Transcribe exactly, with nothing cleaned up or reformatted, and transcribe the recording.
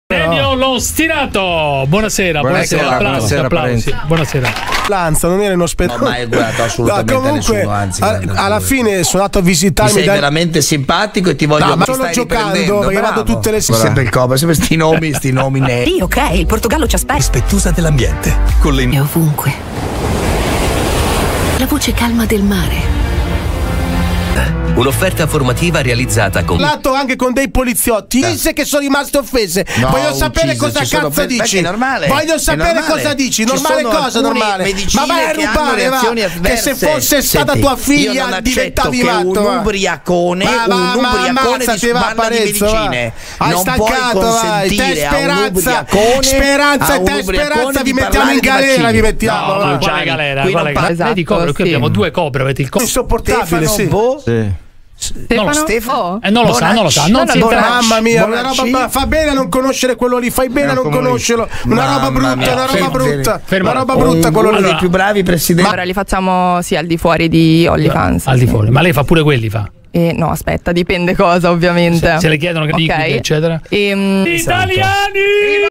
Ennio Lo Stirato, buonasera, buonasera, buonasera, applausi, buonasera, applausi, buonasera. Lanza, non era uno spettacolo. Non ho mai guardato assolutamente no, comunque, nessuno, anzi, a, guarda, alla fine sono andato a visitarmi. Mi sei da... veramente simpatico e ti voglio. No, ma ti solo stai giocando, riprendendo, perché bravo. vado tutte le Bravo. Sempre il cover, sempre sti nomi, sti nomi neri. Sì, ok, il Portogallo ci aspetta. Rispettosa dell'ambiente. Con le... È ovunque. La voce calma del mare. Un'offerta formativa realizzata con... Lato anche con dei poliziotti. Dice che sono rimaste offese. No, Voglio sapere uccise, cosa ci sono cazzo per- dici. È normale. Voglio sapere normale. cosa dici. Ci Normale sono cosa, alcune normale. medicine Ma vai a che hanno rubare, va. reazioni Che avverse. se fosse stata Senti, tua figlia io non accetto diventavi che matto. un va. ubriacone, Ma va, un ma ubriacone ammazzati, di va, parla di Parenzo, va. medicine. Hai non stancato, puoi vai. Te consentire a un Speranza, ubriacone Speranza a e un te ubriacone Speranza di vi mettiamo parlare in di galera, vaccini. vi mettiamo. No, va. ma quale galera? qui Quale non galera? parla- Vedi cobre, qui sì. abbiamo due cobre, avete il cobre. Insopportabile, sì. Boh. Non lo sa. Stefano? Oh. Eh, non lo sa, non lo sa, non si Bonacci. entra. Mamma mia, una Bonacci. roba, fa bene a non conoscere quello lì, fai bene a È un non comunista. conoscerlo. Una roba Mamma brutta, mia. una roba Fermo, brutta, fermo. una roba brutta quello Uno lì. dei più bravi presidenti. Ora li facciamo sì al di fuori di OnlyFans. Al di fuori, ma lei fa pure quelli, fa. E no, aspetta, dipende cosa, ovviamente. Se le chiedono che Ok. liquidi, eccetera. Ehm, Italiani!